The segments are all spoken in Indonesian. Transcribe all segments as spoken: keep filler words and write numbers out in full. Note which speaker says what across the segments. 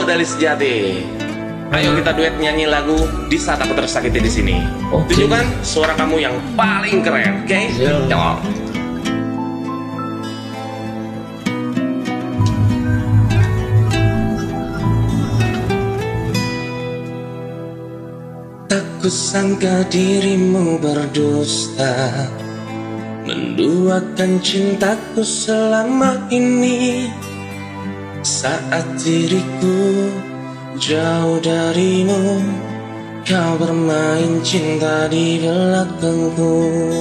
Speaker 1: Halo Dali Sejati. Ayo kita duet nyanyi lagu Di Saat Aku Tersakiti di sini.
Speaker 2: Oke.
Speaker 1: Tunjukkan suara kamu yang paling keren, oke? Okay?
Speaker 2: Siap.
Speaker 1: Tak kusangka dirimu berdusta, menduakan cintaku selama ini. Saat diriku jauh darimu, kau bermain cinta di belakangku.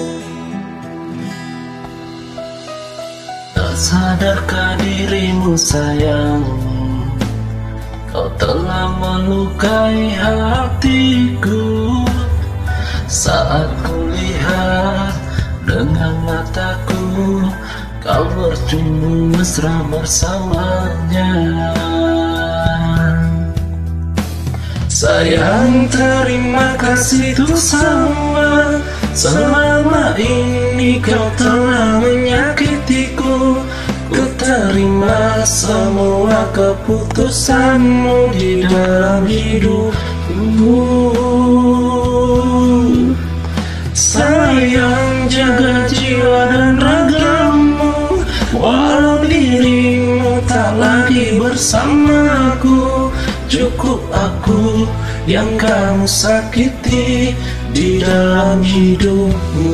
Speaker 2: Tak sadarkah dirimu sayang, kau telah melukai hatiku. Saat kulihat dengan mataku, kau bercumbu mesra bersamanya.
Speaker 1: Sayang, terima kasih untuk semua. Selama ini kau telah menyakitiku. Ku terima semua keputusanmu di dalam hidupku. Sayang, jaga jiwa dan ragamu, walau dirimu tak lagi bersamaku. Cukup aku yang kamu sakiti di dalam hidupmu.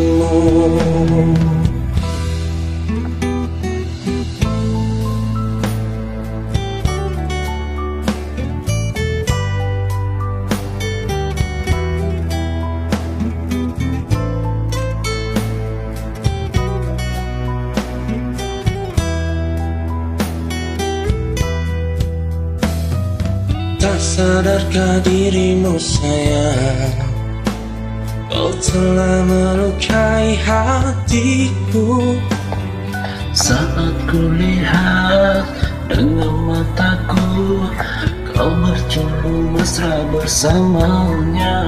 Speaker 1: Tak sadarkah dirimu sayang, kau telah melukai hatiku.
Speaker 2: Saat kulihat dengan mataku, kau bercumbu mesra bersamanya.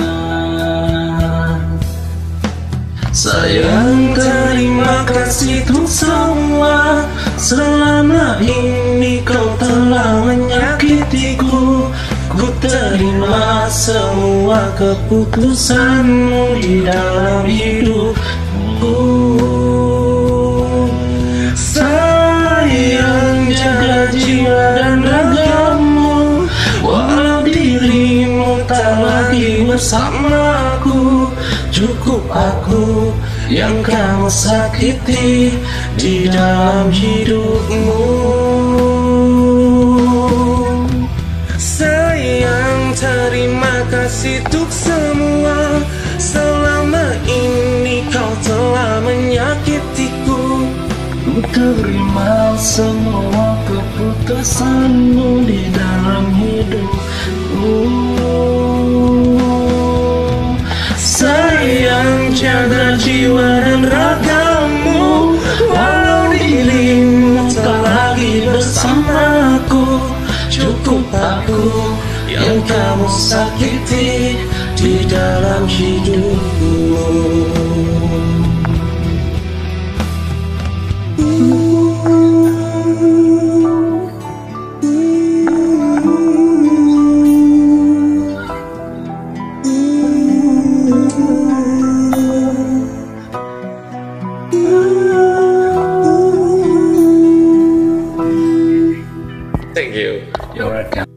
Speaker 1: Sayang, terima kasih untuk semua. Selama ini kau telah menyakitiku. Ku terima semua keputusanmu di dalam hidupku. Sayang, jaga jiwa dan ragamu, walau dirimu tak lagi bersamaku. Cukup aku yang kamu sakiti di dalam hidupmu. Sayang, terima kasih untuk semua. Selama ini kau telah menyakitiku.
Speaker 2: Ku terima semua keputusanmu di dalam hidupku.
Speaker 1: Sayang, jaga jiwa dan ragamu, walau dirimu tak lagi bersamaku. Cukup aku yang kamu sakiti di dalam hidupmu. Thank you.
Speaker 2: You're welcome.